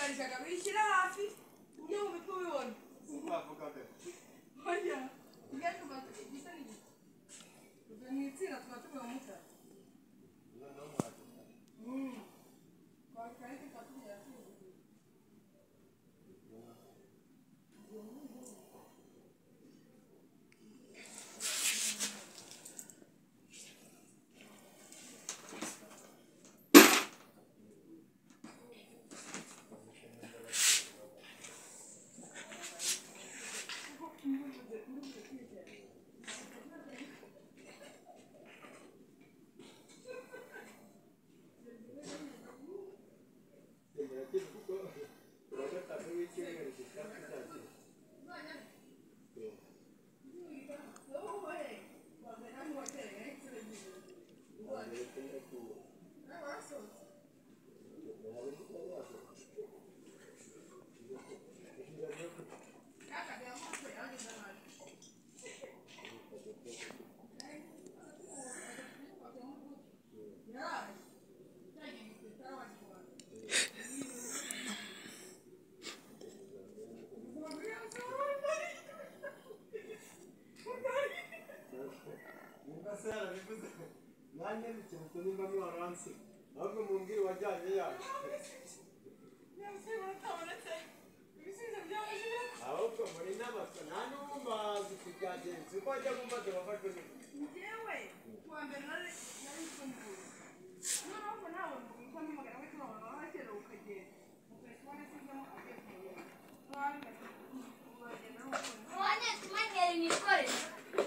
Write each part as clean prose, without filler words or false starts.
barabikanishaga bishyira hafi ujye mu mitwe ubibona oya tujya tuba gisa n'igiti tuvuye mu itsinda tuba tuvuye mu mutara twakari tukatugera tuzi ahubwo mumbwire wajyanye yawe ahubwo muri n'amaswa nta n'umubazi kubyagenzi uko wajya kumbaza wafashwe njyewe kuwa mbere nari mfunguye noneho ngo nawe uko n'umugara we tubabona waratera ukagenda ukahita ubona asizemo agiye kumureba uragenda n'umukunzi Wanya tumanyera ibikoresho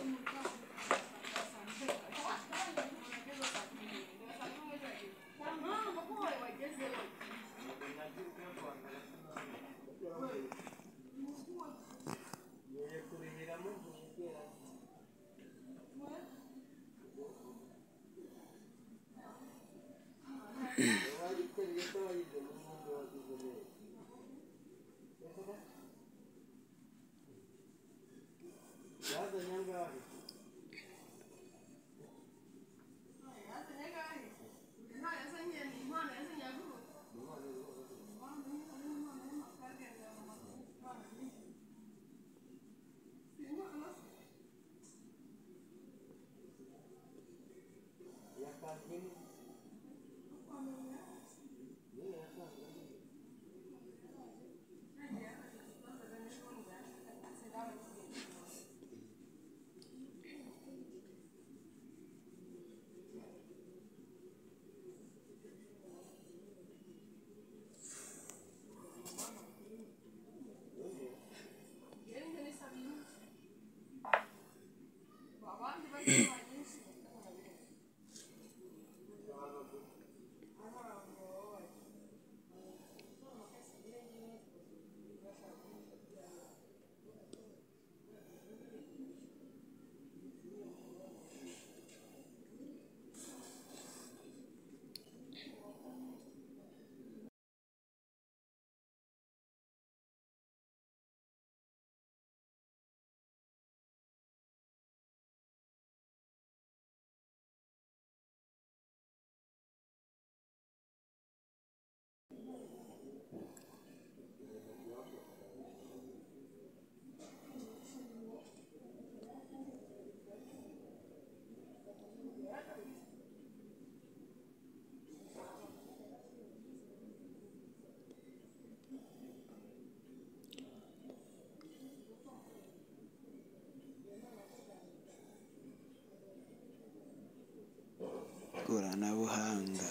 ikoranabuhanga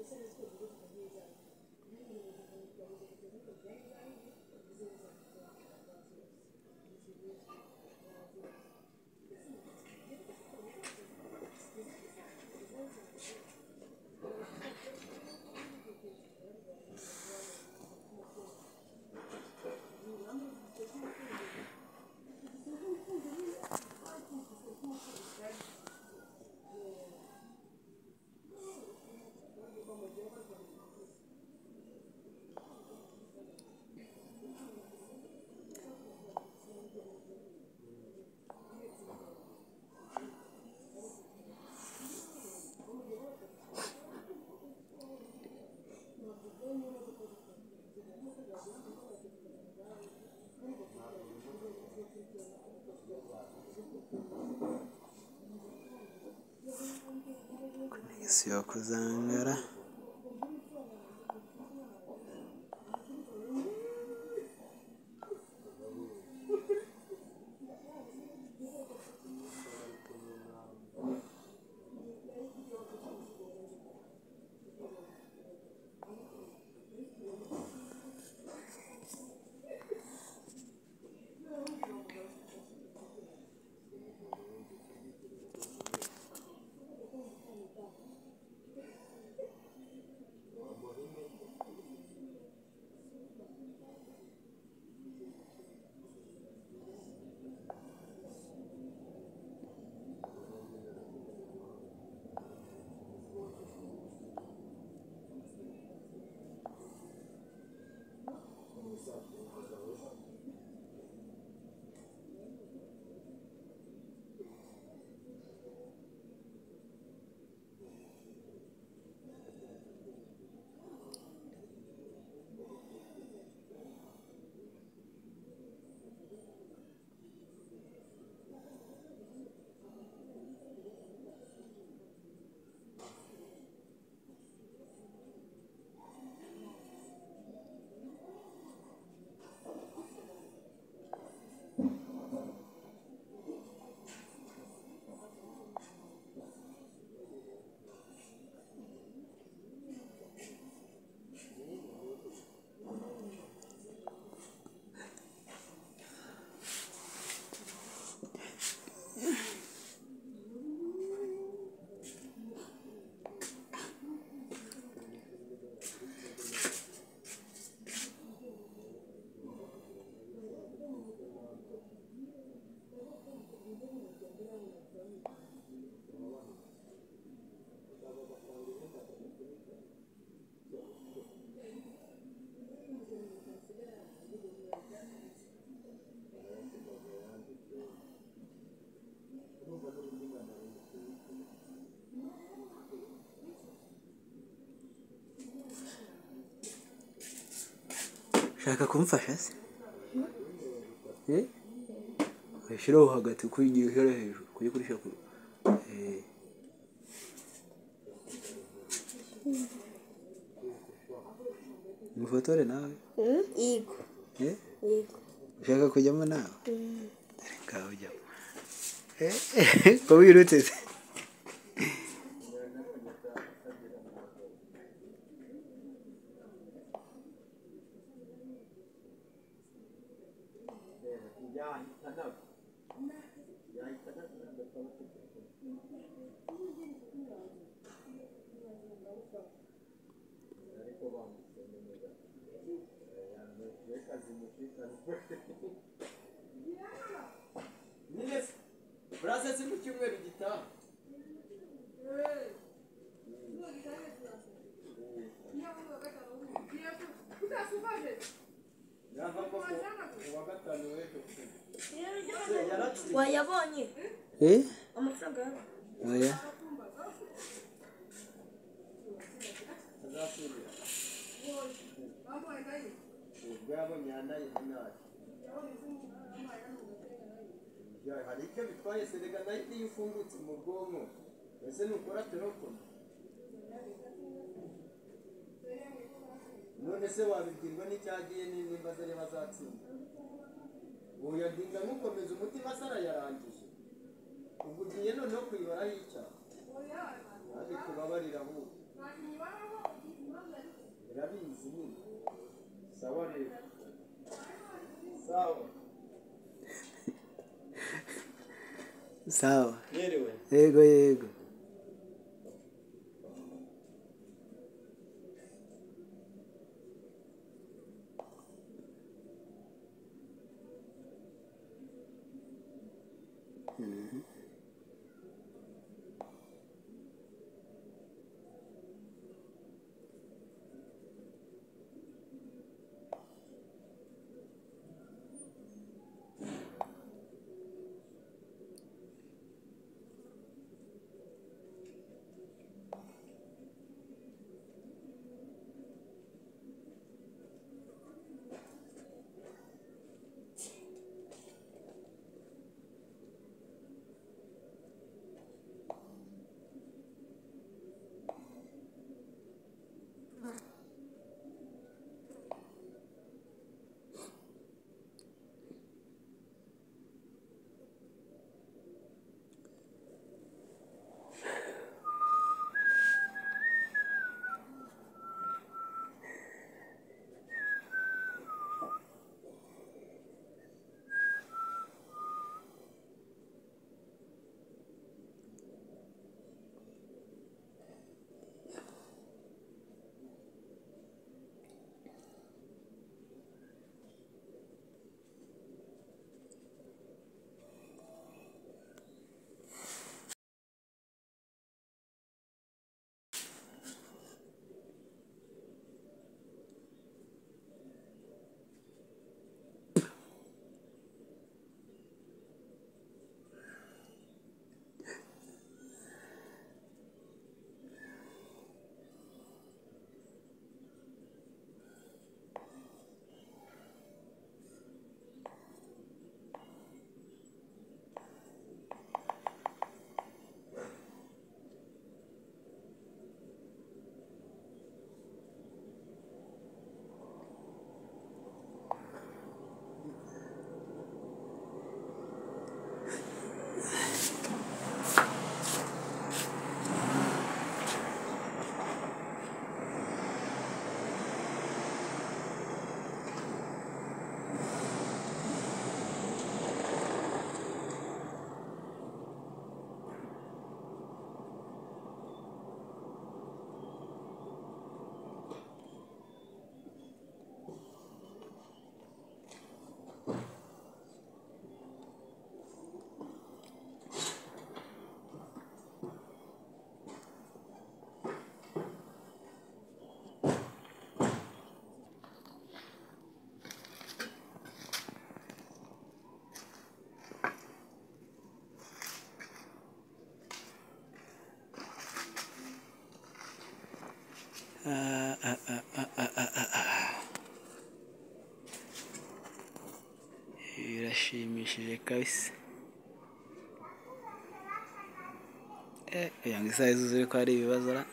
Sio kuzangara. Shaka kumfasha se? Shiraho hagati kuyigiye hera hejuru kuyikurisha ku Mufotore nawe? Yego. Yego. Shaka kujyamo nawe? Reka ujyamo. Ko wirutse se? Nines, brasa se mu cyumweru gitaha. Wayabonye? Amafaranga yawe? Oya. Hari icyo bitwaye serega nayo iyo ufungutse mu bwonko ese nukora telefone none se wabibwirwa n'icyagiye nimba zari bazatsinda uyadinga nkukomeza umutima sara yarangije ubwo ugiye noneho kwibaraho icyaha ariko kubabarira ahubwo urabizi nyine sawa rero sawa sawa yerewe yego yego birashimishije kabisa. Kugira ngo isaha izuze ko hari ibibazo ra.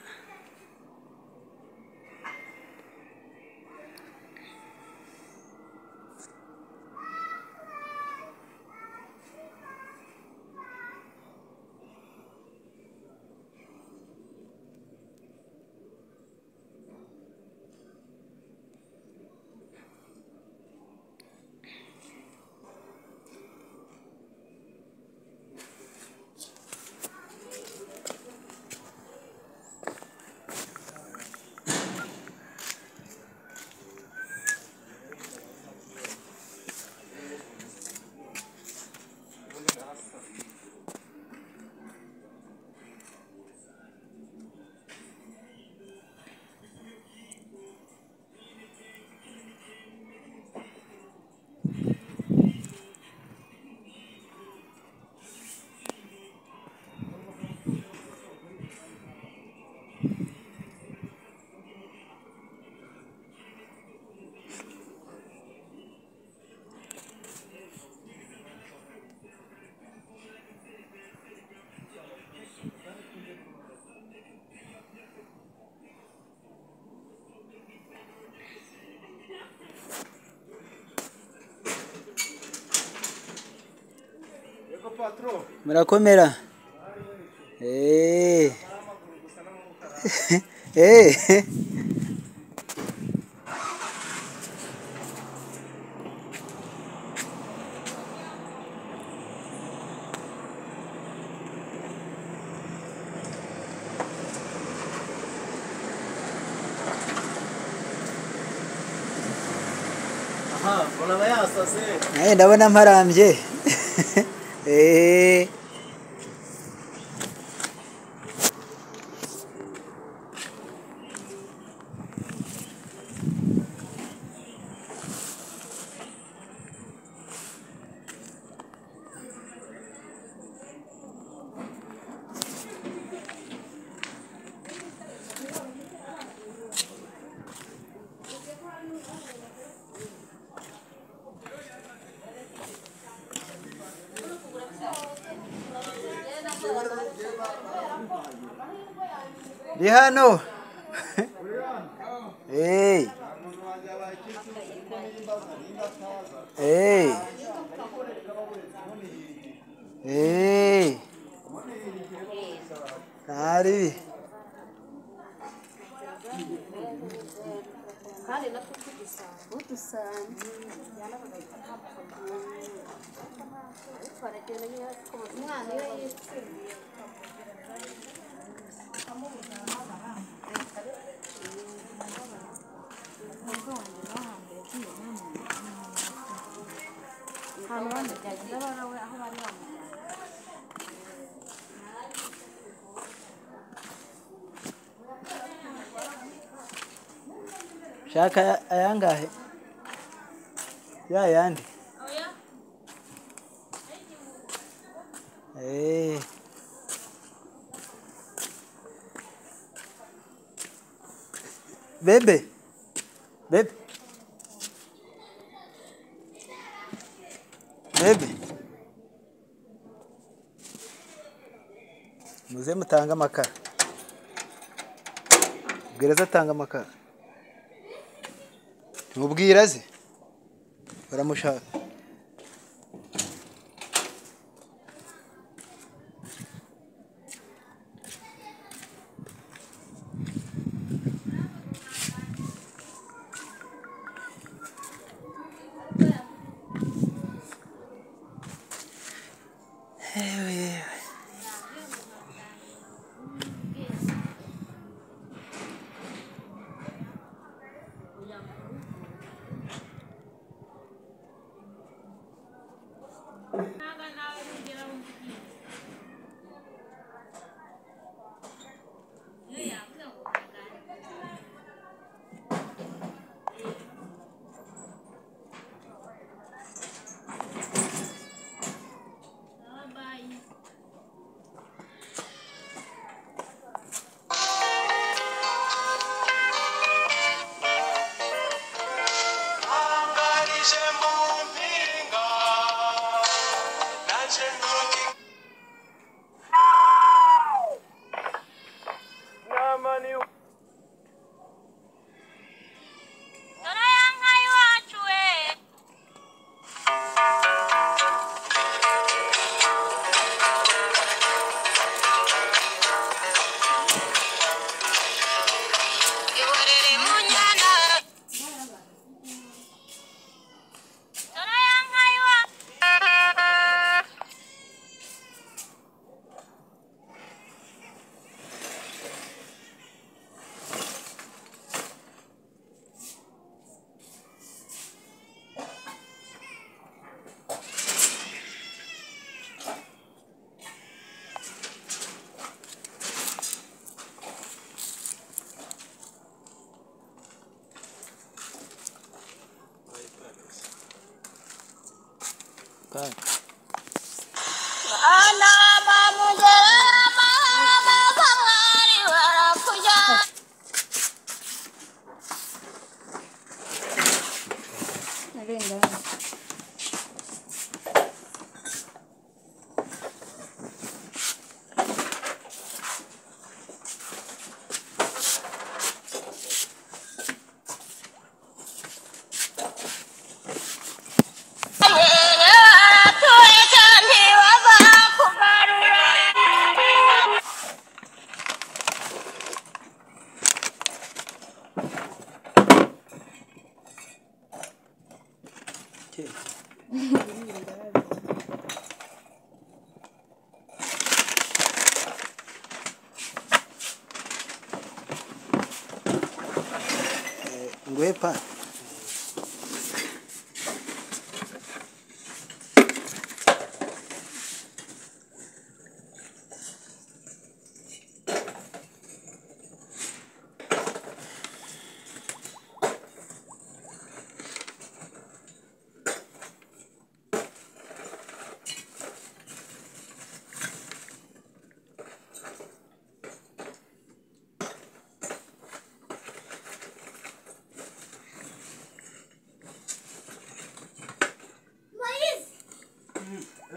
Murakomera. aha uraba yasase ndabona marambye Di hano. Hey. Hey. Hey. Ari. Kandi natwe tugisanga udusanga twaragenda nyine ko umwana iyo yitsindiye Shaka ayangahe? Ya yandi. Bebe. Bebe. Bebe. Muze mutanga amakara. Bwiraza atanga amakara. Mubwira ze. Baramushaka. Nguepa.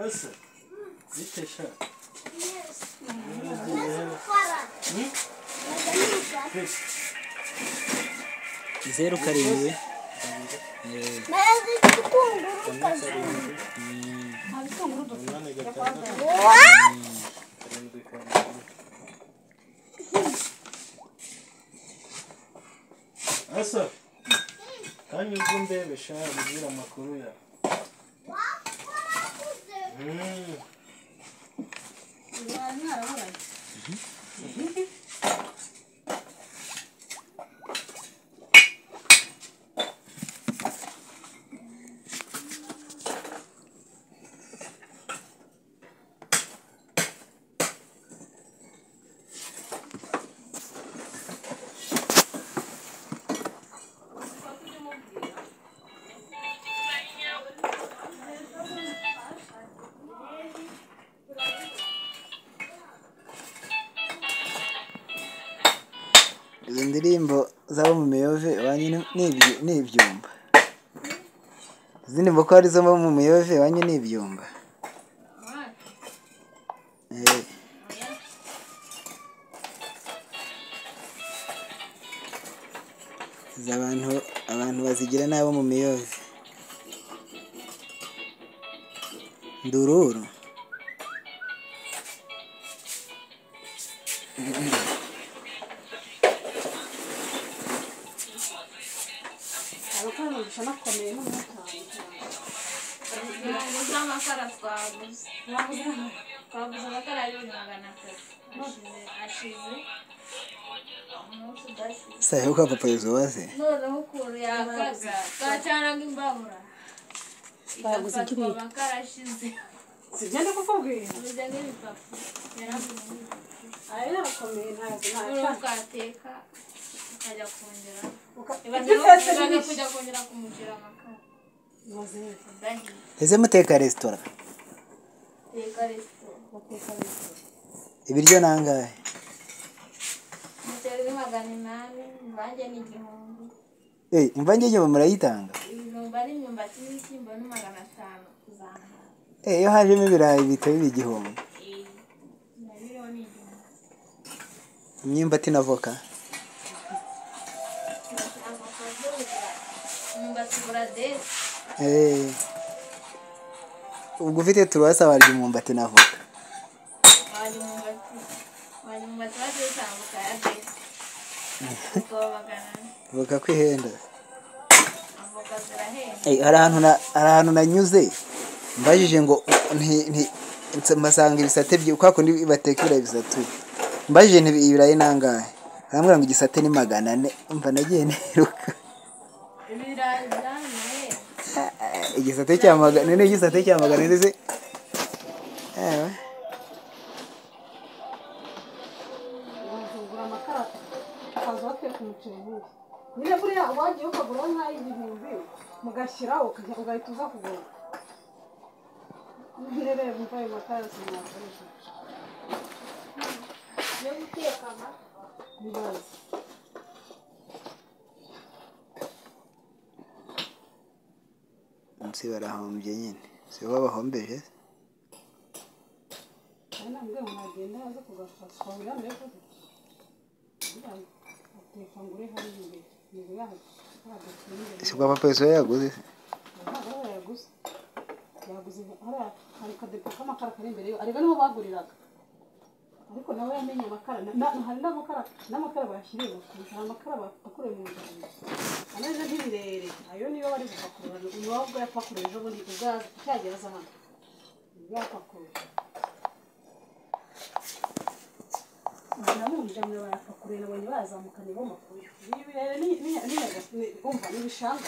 Asa bite sha zeru karindwi Asa kanyuze ndebe sha mbwira amakuru ya izo ndirimbo z'abo mu miyove iwanyu ni ibyumba. Izi ndirimbo ko ari zo mu miyove iwanyu ni ibyumba. Izi abantu bazigira n'abo mu miyove. Ndururu Sayo kwa papa yozuwaze noneho ukuntu yakaga twacanaga imbabura igafatwa amakara ashize sibyo ndi kukubwira urujya nk'ibipapuro yaravuze aya yarakomeye ntabwo ukateka ukajya kongera ukajya kujya kongera kumushyira amakara udahiye ese muteka resitora teka resitora ibiryo nangahe umuceri ni 800 imvange ni 1000 imvange y'ibyo murayitanga ibijumba n'imyumbati n'ibishyimbo ni 500 kuzamura iyo hajemo ibirayi bihita biba igihumbi nabiriho ni 1000 imyumbati na voka imyumbati buradesi ubwo ufite turuwasa warya umwumbati na voka wajya umwumbati wagiye utambuka ya desi ukabagana voka kwihenda avoka zirahenda hari ahantu nanyuze mbajije ngo mbasanga ibisate kwa kundi bateka ibirayi bisatuye mbajije ibirayi nangahe arambwira ngo igisate ni 400 umva nagiye niruka ibirayi byanahe igisate cya 400 n'igisate cya 400 ndetse nyine buriya wagiye ukagura nk'ay'igihumbi mugashyiraho ugahita uza kugura ntirebe mva ayo makara yose mwakoresha yo gutekana ibibazo munsi barahombye nyine si bo bahombeje ari nambwe mwagenda aza kugafasha wabura mbere ko ateka ngure hari imbere niba yahaga si bwa papa Yozuwe yaguze yaguze hari akadepo k'amakara kari imbere yo ariko niho baguriraga ariko nawe yamenye amakara hari n'amakara bashyiriwe hari amakara bapakuruye mu Rwanda ameze nk'ibirere ayo niyo bari gupakurura niba ubwo yapakuruye ejo bundi ubwaza cyagera za hano yapakuruye namuje mwe barapakuruye nabonye bazamukanye bo makuyo ibirere ni umva n'ibishanga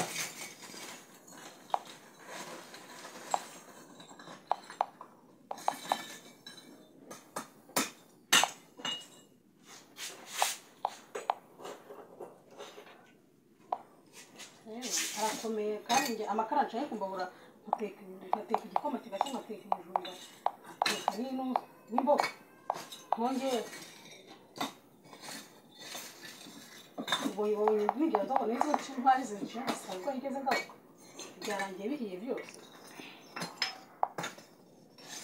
arakomeye kandi nge amakara ncaye kumbabura nkateka igikoma kigashya nkateka ibijumba nkateka n'imboga nkongera ubonye nigera ndabona izo ntwari zinciye gusa ariko nigeze ngaruka byarangiye bihiye byose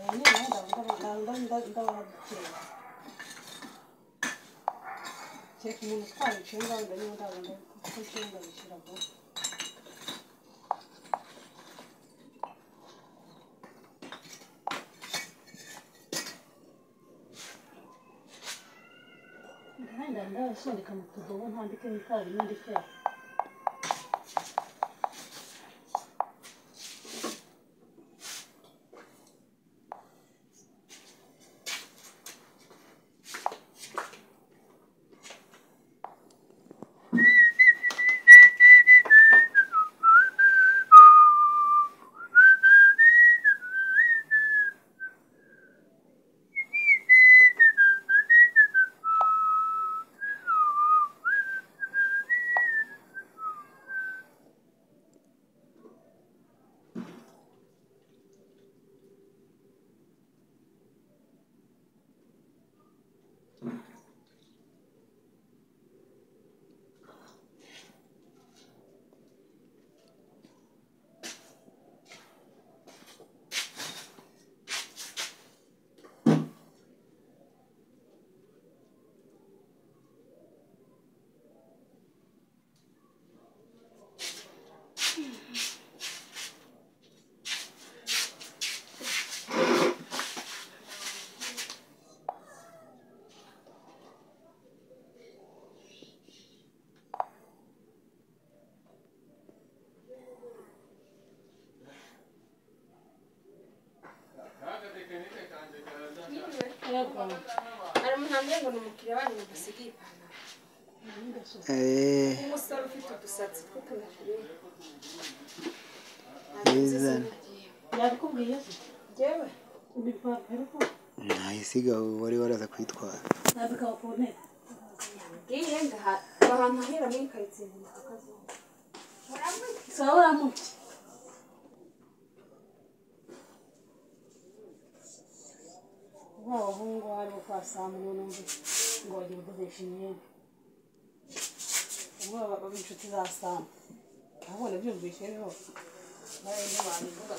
kereka umuntu utwara inshinga wenda niba ndabona ko inshinga bishyira vuba ndasondeka mu tudobo ntandikeho itabi n'indikeho hari umuntu wambaye ngo ni umukiriya wanyu ngo dusigaye ipantaro umusore ufite udusatsi tw'utunajire yabikubwiye se njyewe ibipapuro ko ntayisiga wari waraza kwitwara nabikaba ku ntebe ngiye ngaha ahantu ahera muri karitsiye mu akazuba sawa uramuke abahungu hariho kwa Samu n'undi ngo bagiye kudodesha imyenda umwe baba inshuti za Samu abona byumvise rero bari ntibabivuga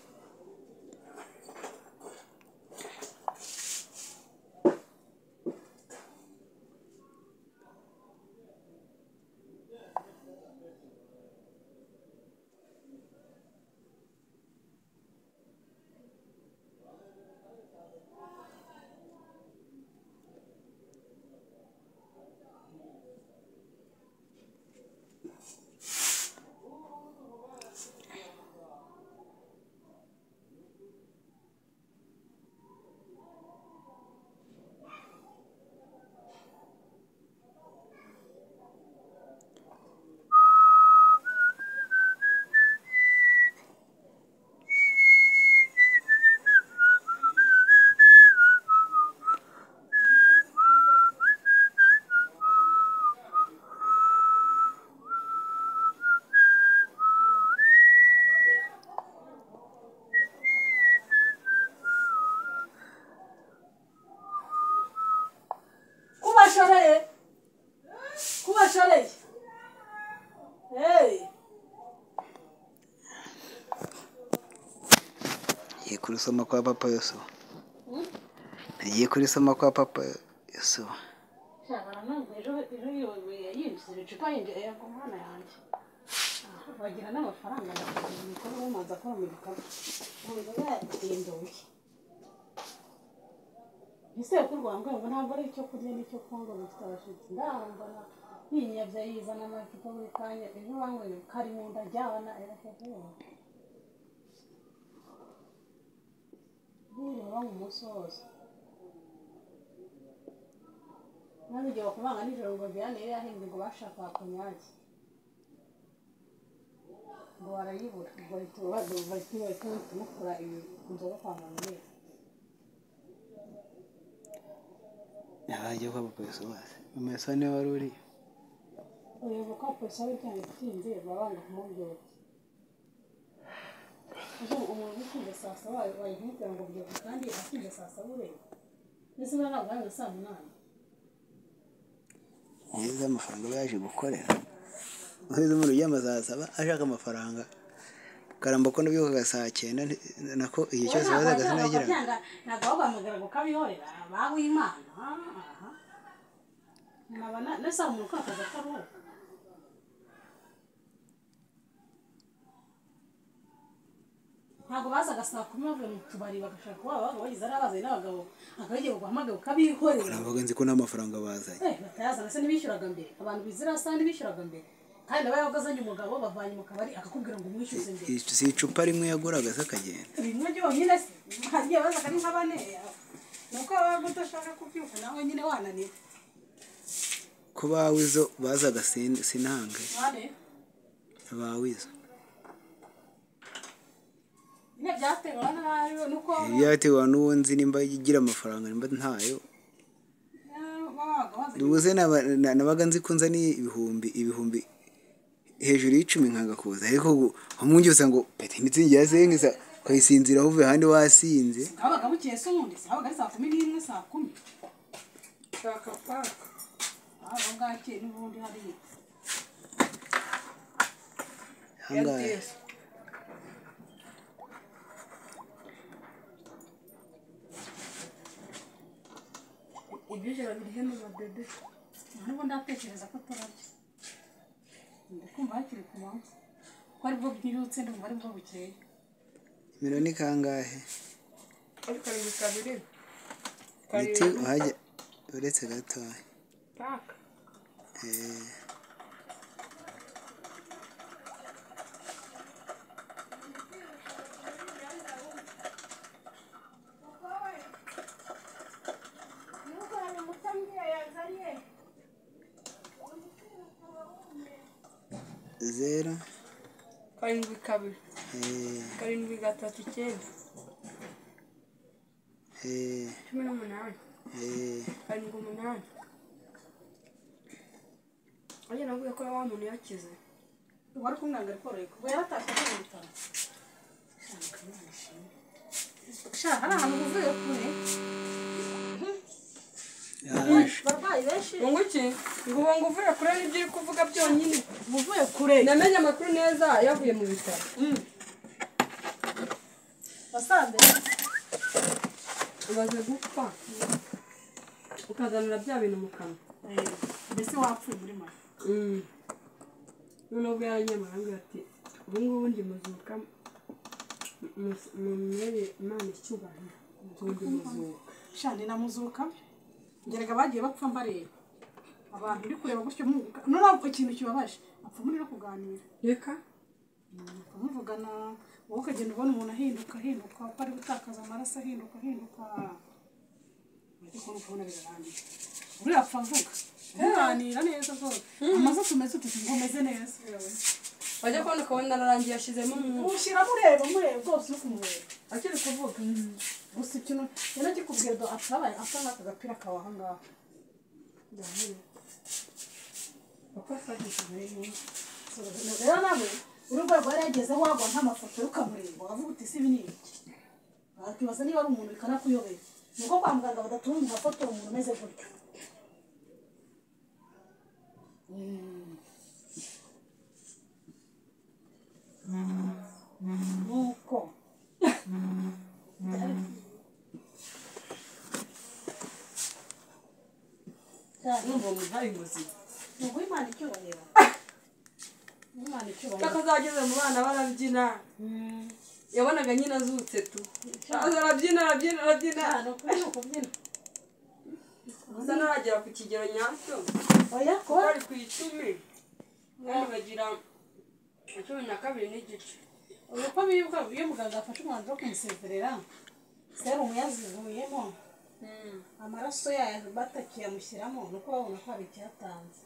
kubashoreye ngiye kurisoma kwa papa Yosuwa ngiye kurisoma kwa papa Yosuwa bagira n'amafaranga bakagira ibikorwa bamaze akora mu gikorwa yagendoye ese ko rwambwe ngo ntabwo ari icyo kurya n'icyo kunywa bifite abashitsi ndambona yinyabya yizana amacupa buri kanya ejo banyweye kari mu nda jyana erahehe baba mu munsi wose nabijya bakubanga nijoro ngo Diane yari yahinze ngo bashaka konyaki ngo barayibura ngo bahita tumukura inzoga kwa muganga nabajya kwa papa Yosuwa mama Yosuwa niwe wari uri uyu ko pesa cyane tinze babanga kumubwira ejo umuntu ukinze saa saba bayihita ngo byo kandi akinze saa saba ure nese barabanga saa 8 neza amafaranga baje gukorera uheze mu rujya amazasaba ashaka amafaranga karamba ko nabyukaga saa 9 nako igihe cyose bazaga sinagiraga ntabwo bahamagara ngo kabihorera bawimana nabana nesa umuntu kwakaza karuhuka ntabwo bazaga saa 10 bavuye mu tubari bagashaka kuba bagize ari abazanye n'abagabo akagiye guhamagara ukabihorera navuga nzi ko nta mafaranga bazanye batayazana se nibishyuraga mbere abantu bizira saa nibishyuraga mbere kandi nawe yagazanye umugabo bavanye mu kabari akakubwira ngo umwishyuze mbere si icupa rimwe yaguraga se akagenda rimwe ryonyine se hagiye bazaga ari nk'abane nuko baba udashaka kubyuka nawe nyine wananiwe ko bawizo bazaga sinange bawizo ne byatewe nayo nuko byatewe n'uwo nzi nimba igira amafaranga nimba ntayo duze nabaga nzi ko nzani ibihumbi hejuru y'icumi nkanga kuza ariko umwungyusa ngo pete mitsingi yasengiza kayisinzira uvuye handi wasinze abaga bukeye se ubundi abaga saa 11 saa 10 shaka paka ngake n'ubundi hari hangaye ibyo biri hano babebe nubwo ndatekereza ko turarya ndikumva hakiri ku manywa ko ari bwo bwirutse ndumva ari bwo bukeye miliyoni kangahe ari 2 Niti uhajya uretse gatoya paka zero 7 7 gatatu 9 18 8 Oye navuga ko wa muntu yakize wari kumwanga ariko kuba yaratashye mu bitaro sha hana hano uvuye kure barwayi benshi Unguki ngo uvuye kure n'ibyo uri kuvuga byonyine uvuye kure namenye amakuru neza yavuye mu bitaro basanze ubaze gupfa ukazanira bya bintu mu kanwa mbese wapfuye muri make noneho ubwo yaranyamara ati ubu ngubu ndi muzuka mumwere Imana icyubahiro ndi muzuka shani na muzuka ngerega bagiye bapfa mbareba abantu uri kureba gutyo noneho uko ikintu kibabaje apfa muri no kuganira reka muvugana wowe ukagenda ubona umuntu ahinduka ko ari gutakaza amaraso ahinduka ariko ukabona birarangiye uriya apfa mvuga kuganira neza rwose amaze tumeze ututi ngo umeze neza wajya kubona ukabona ararangiye yashizemo ushyira mureba rwose uri kumureba akiri kuvuga gusa ikintu rero kikubwira do atabaye asa n'aka gapira kawe aha ngaha uko afashije rero nawe urwego yari yagezeho wagwa nk'amafoto ukamureba wavuga uti si ibi ni iki wakibaza niba ari umuntu bikanakuyobera ni uko kwa muganga badatuma umuntu afotora umuntu umeze gutyo nuko numva umuntu ari muzima ni uguha icyubahiro akazageze mu bana barabyina yabonaga nyine azutse tu arabyina gusa ntaragera ku kigero nyacyo kuko ari ku 10 kandi bagira 12 n'igice uko bibuka iyo muganga afashe umwanzuro wo kumusezerera serumu yazivuyemo amaraso yayo batakiyamushyiramo nuko babona ko hari icyatanze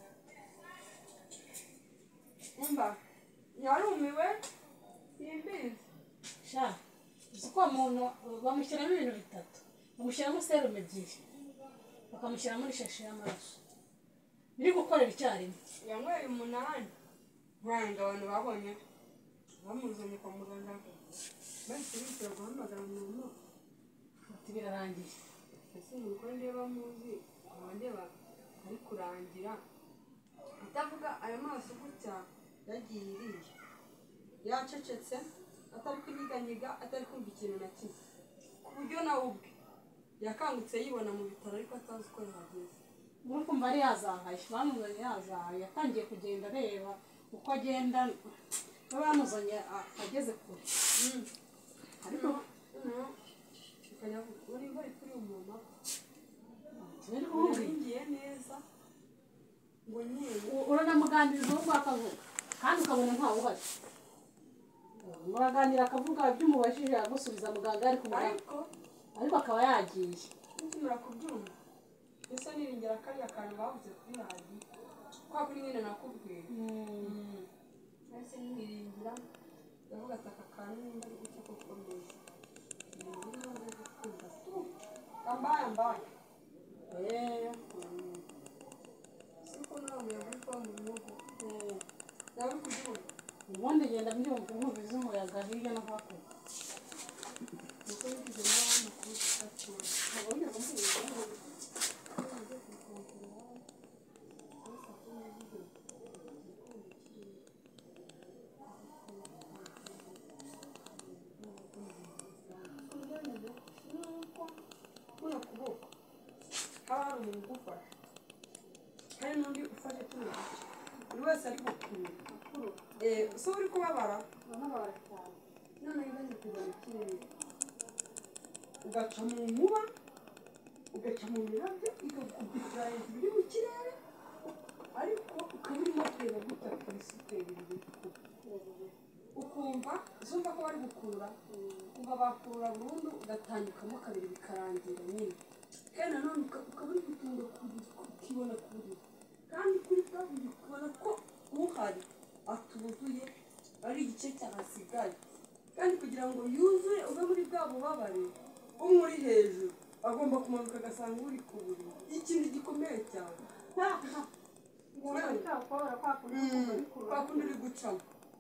umva yarumiwe simbizi sha uzi ko umuntu bamushyiramo ibintu bitatu bamushyiramo serumu ebyiri bakamushyiramo n'ishashi y'amaraso biri gukorera icyarimwe yanyweye 8 ntabwo abantu babonye bamuzanye kwa muganga bahise bitira guhamagara umuntu ati birarangiye ese uko ndeba muzi abandeba ari kurangira atavuga aya maso gutya yagiye iriye yacecetse atari kunyiganyiga atari kumva ikintu na kimwe ku buryo nawe ubwe yakangutse yibona mu bitaro ariko atazi uko yahageze. muri kumva ari yazahaye bamuzanye yazahaye yatangiye kugenda areba uko agenda bamuzanye ageze kure ariko ukajya uri bari kuri umuntu ngiye ngiye neza ngo nyine uranamuganiriza ahubwo akavuga kandi ukabona ntawe uhari muraganira akavuga ibyo umubajije agusubiza muganga ari kumuganga ariko akaba yagiye ukimara kubyumva ese niringira kariya kantu bavuze kuri radiyo kwa kuri nyine nakubwiye ese niringira ndavuga ati aka kantu nimba ari gucya gukomeza ambaye siko nawe uri kwa mu mugo nawe kubyumva ubundi genda mbyumva inkubizi umuyaga hirya no hakurya nuko bigize n'abana kuri sitasiyo kuno kuboko haba hari umuntu ugufasha hari n'undi ufashe tuno buri wese ari gukurura so uri kubabara urababara cyane none bibaze kuva mu kirere ugaca mu nkuba ugaca mu mirabyo ikagukubitira hejuru iri mu kirere ariko ukaba urimo kureba gutya kuri siteri ukumva uzumva ko bari gukurura ukumva bakurura burundu ugatanyukamo kabiri bikarangira nyine kandi nanone ukaba uri gutunga ukibona ku buriri kandi kuri kabiri ukabona ko uhari atuzuye ari igice cyahasigaye kandi kugira ngo yuzuye ube muri bwa bubabare umuri hejuru agomba kumanuka agasanga uri ku buriri ikintu gikomeye cyane kwa kundi uri gucamo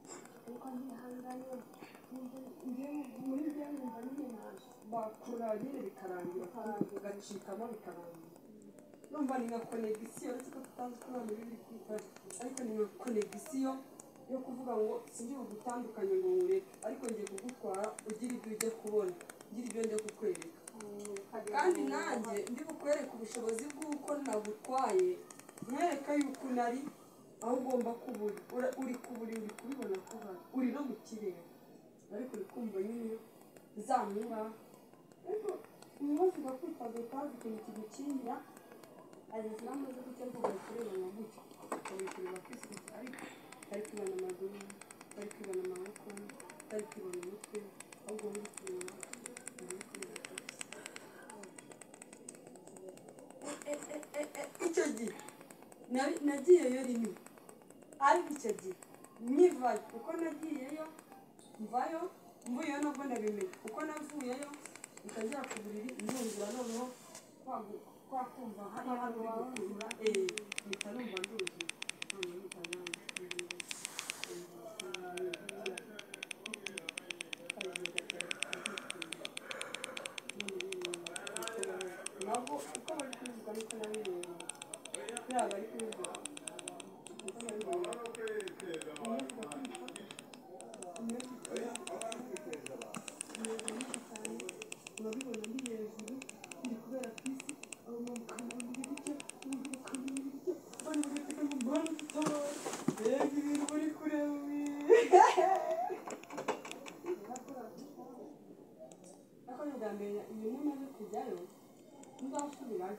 bakura nyine bikarangira ugacikamo bikarangira numva ni nka konegisiyo uretse ko tutazi ko none biri kwifasha ariko ni nka konegisiyo yo kuvuga ngo sinjye bugutandukanye ngo ureke ariko ngiye kugutwara ugira ibyo ujya kubona ugira ibyo njya kukwereka kandi nanjye ndi bukwereka ubushobozi bw'uko nagutwaye mwereka yuko unari aho ugomba kubura uri kuburi uri kubibona ko uri no mu kirere ariko uri kumva nyine zamura ariko umunsi ugakwitabye utazi ikintu kigukingira ageze n'amaze gutya ngo bari kurebana gutya bari kureba kwisi ariko bari kubona amaguru bari kubona amaboko bari kubona umutwe ahubwo bari kureba icyo gihe nagiyeyo rimwe ariko icyo gihe nkivayo uko nagiyeyo mvayo mvuyeyo nabwo nabimenye uko navuyeyo ukagera ku buriri ndumvira noneho kwakumva hari hano gukurura mpita numva nduzuye noneho nabwo uko bari kubivuga niko nabireba kuriya bari kubivuga urabibona ndi hejuru biri kubera ku isi abamamuka mu buryo gutya ubuvuka mu buryo bari mu guteka ngo mbone utabara mbega ibintu bari kureba ariko ni ubwa mbere iyo namaze kujyayo nzasubirayo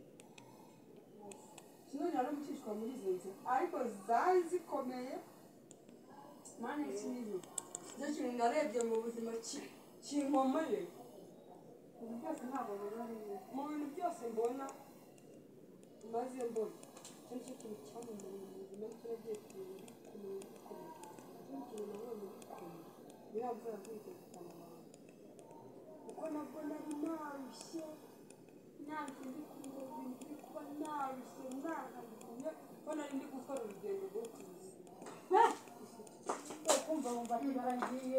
sinongera no gucishwa muri izo nzira ariko zari zikomeye mana y'isi n'ijuru nicyo kintu narebye mu buzima kinkomeye ubu byose ntabwo biba neza mu bintu byose mbona maze mbona icyo nicyo kintu cyamumariye mu buzima nicyo nagiye kumenya gikomeye nicyo kintu nabonye gikomeye niyo mvura yaguye igafata amabanga kuko nabwo nari narushye ndi kureba ibintu biri kuba narushye nahariye ko nari ndi gukora urugendo rwo kuza kumva wumva ntibaragiye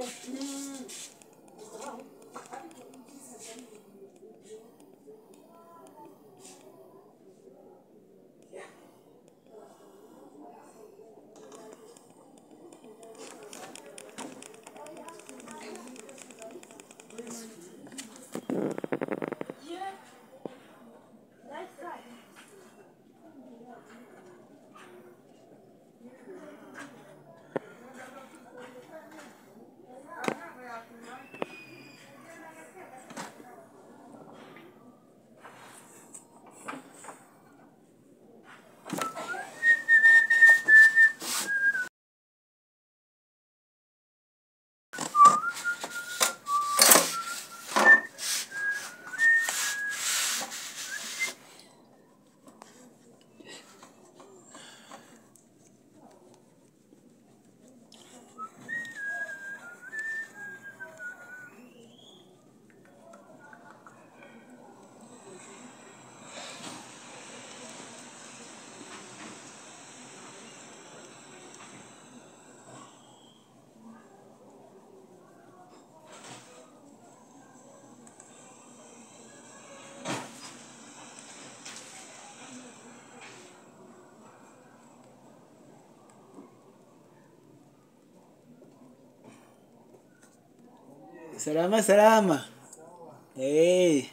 Salama salama. Eh.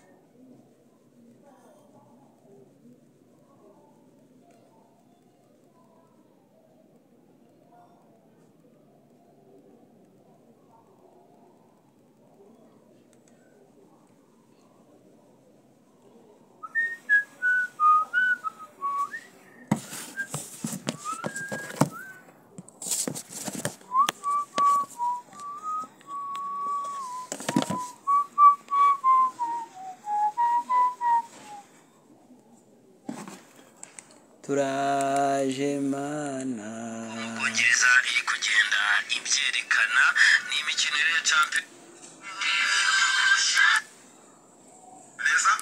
Turaje mana. Ubwongereza iri kugenda ibyerekana ni imikino ya champion neza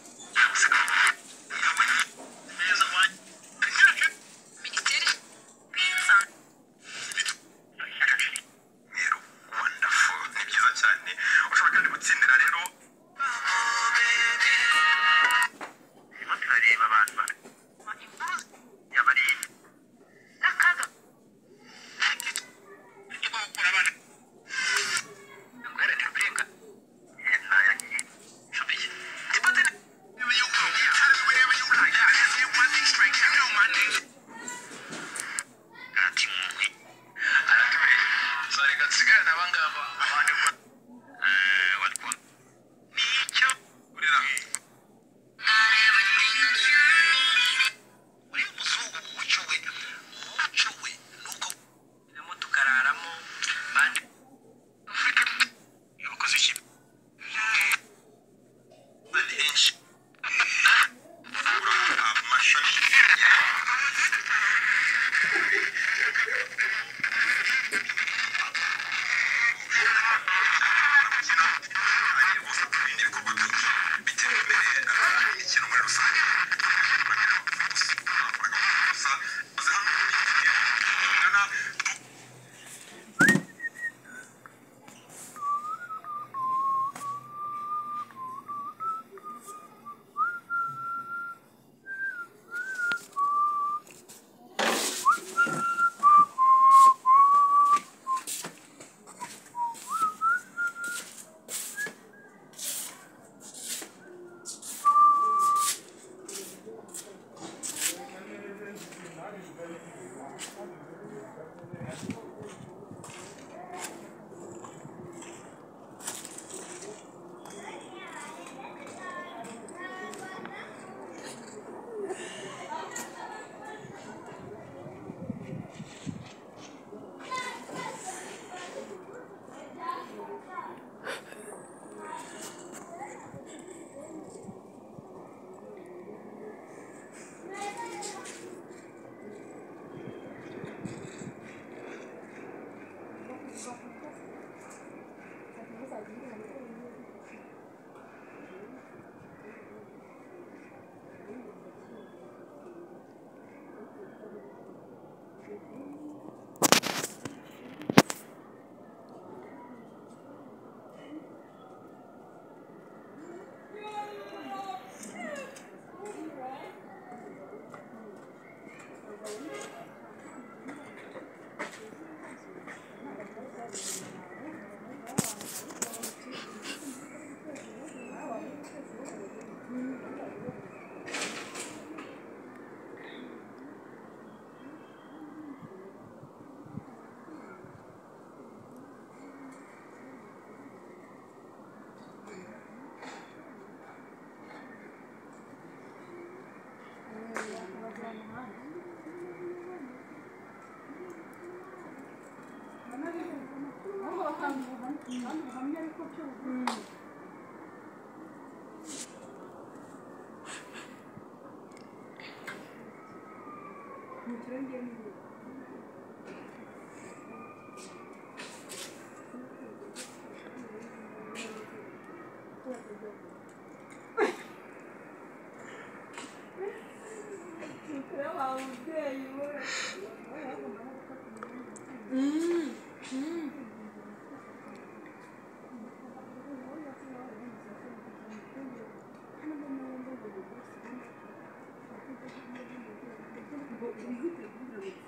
Ministeri wonderful ni byiza cyane ushobora kandi gutsindira rero turareba abantu yabari nakaga niko gukora abana ngwera ni rubenga na yaki shobiye dipate you go tell me wherever you like if you want things straight you know my name gati mwe aratuwe sorry gatsigana nabangaba abandi ko walikuwa nicho urira tukararamo bandi yakoze iki bandi enshi amashami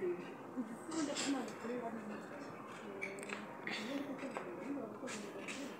Thank you.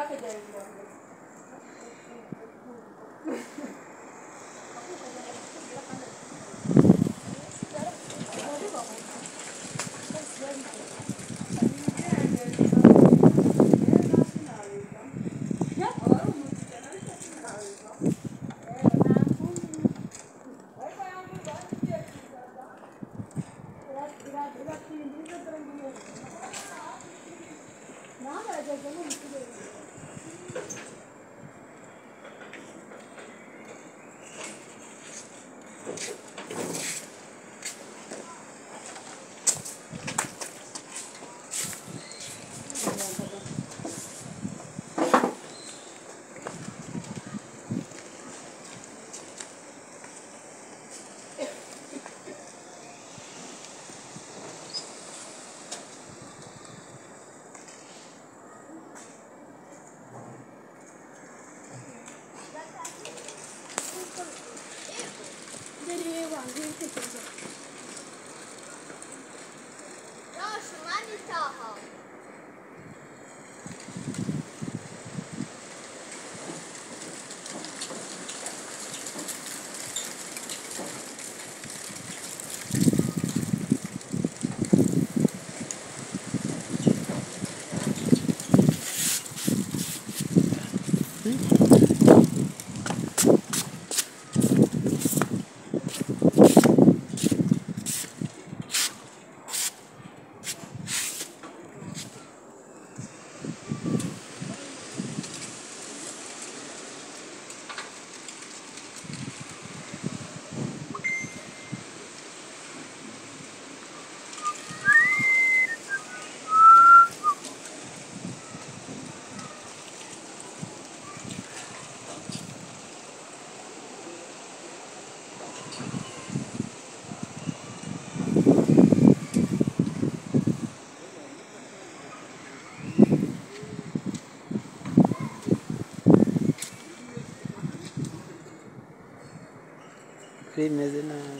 bimeze nabi.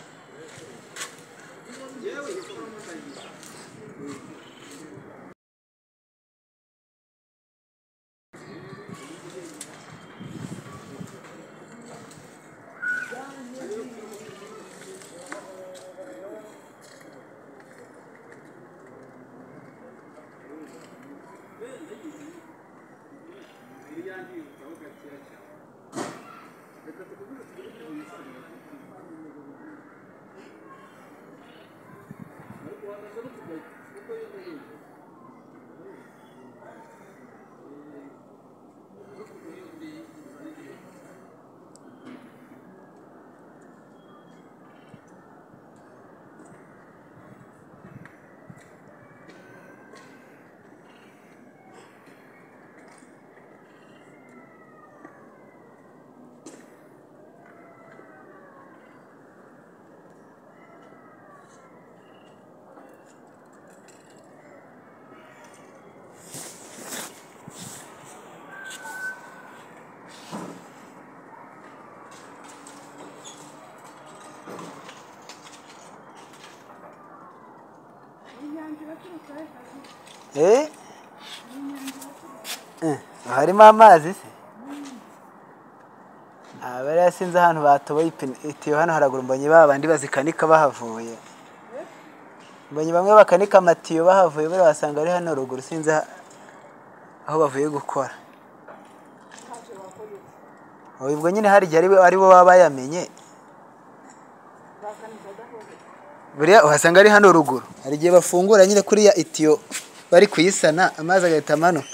harimo amazi se bariya sinzi ahantu batoboye itiyo hano haraguru mbonye babandi bazikanika bahavuye mbonye bamwe bakanika amatiyo bahavuye bari wasanga ari hano ruguru sinzi aho bavuye gukora ubwo nyine hari igihe ari bo baba bayamenye buriya uhasanga ari hano ruguru hari igihe bafungura nyine kuri ya itiyo bari kuyisana amazi agahita amanuka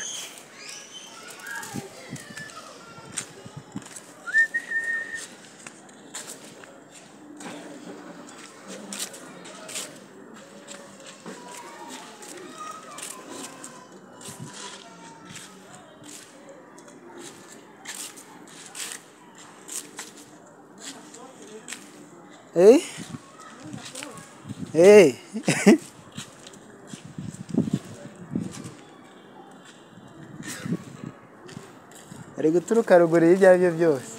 ari guturuka ruguru y'ibyo ari byo byose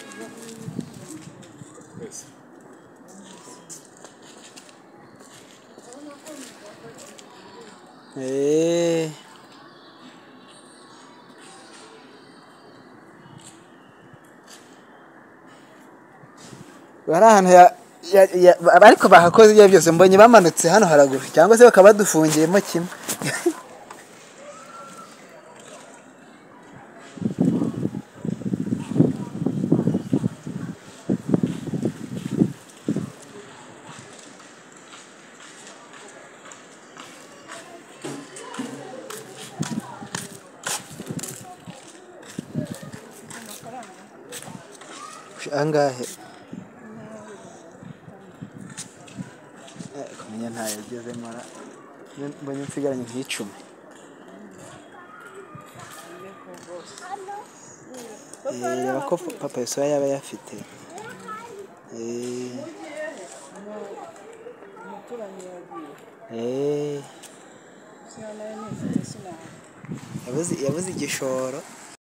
bari ahantu ariko bahakoze ibyo byose mbonye bamanutse hano haraguru cyangwa se bakaba badufungiyemo kimwe. Angahe kumenya ntayo ageze mara mbonye nsigaranye nk'icumi. Reba ko papa Yesu yaba yafite. Yabuze igishoro.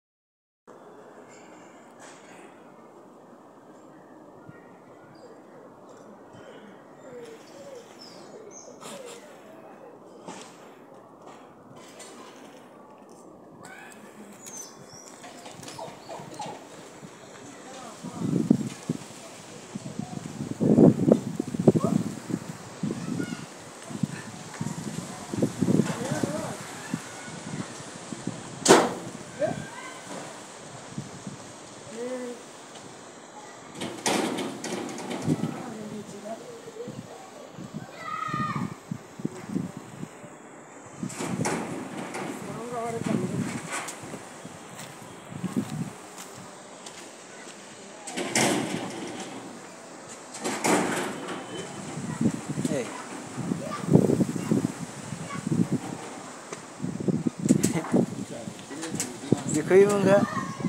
Imbwa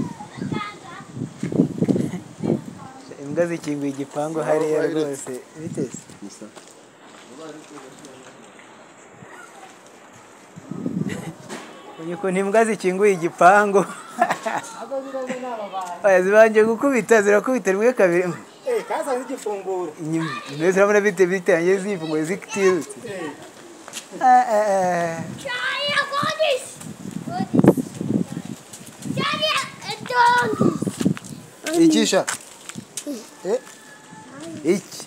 imbwa zikinguye igipangu hariya rwose biteze. Ukuntu imbwa zikinguye igipangu zibanje gukubita zirakubita rimwe kabiri kaza zigifungura mbese urabona bitangiye zifunguye zitirutse. Ikisha iki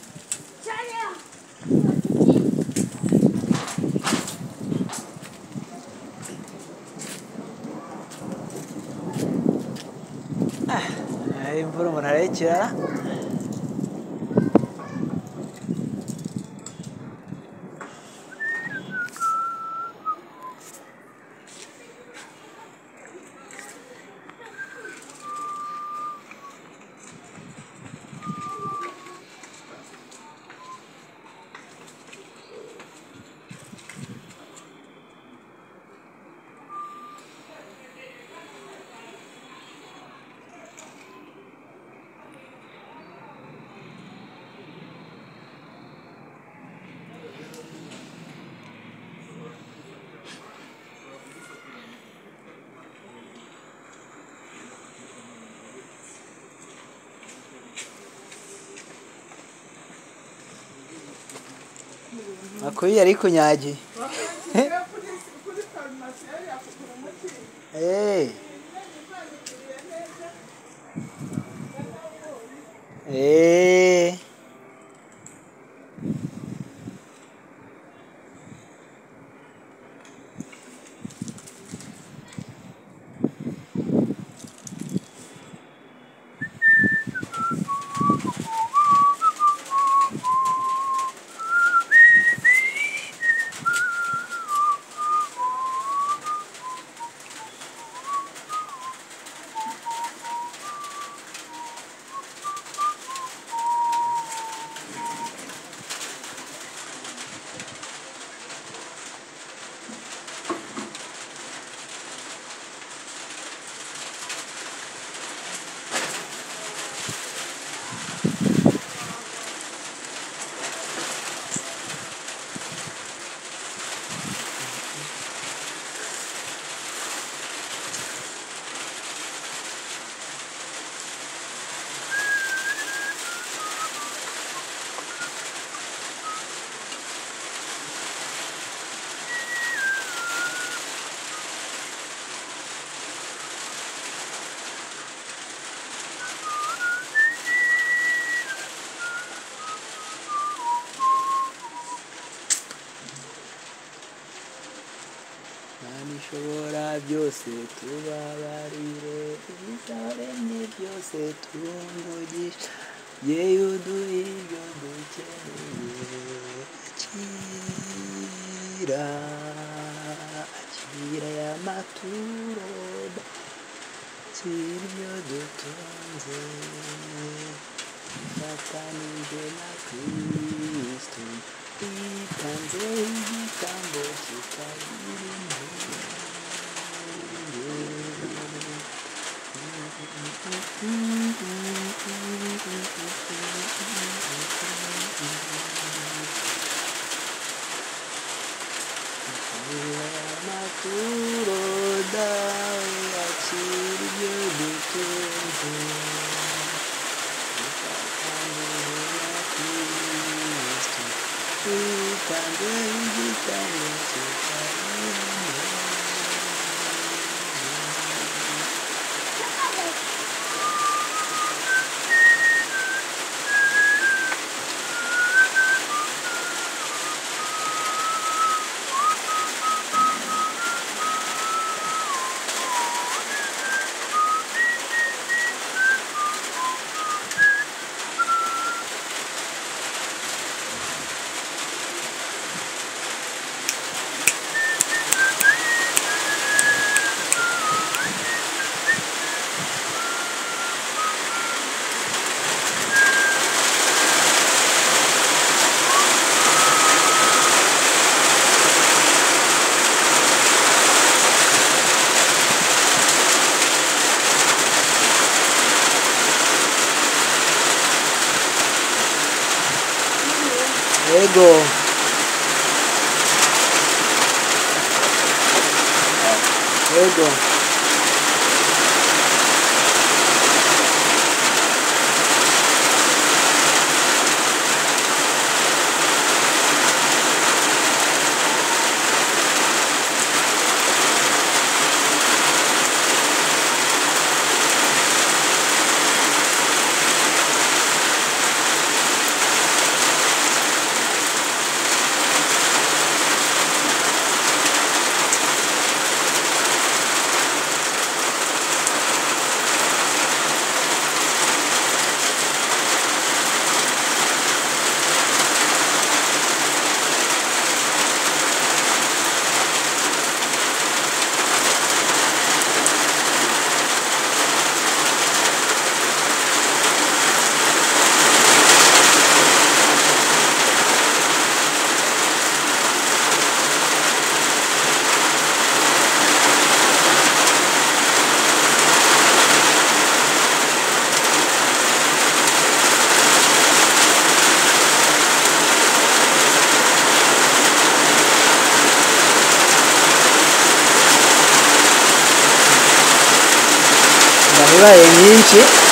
imvura umuntu arayikirara. Akuyi yari kunyagiye. byose tubabarire ibizaremye byose tumugisha yewe uduha ibyo dukeneye akira akira aya maturo akira ibyo dutunze fatanije na Kristo itanze igitambo kitagira amaturo dawe akira ibyo dutunze itanze igitambo Ego. Ego. Ibaye nyinshi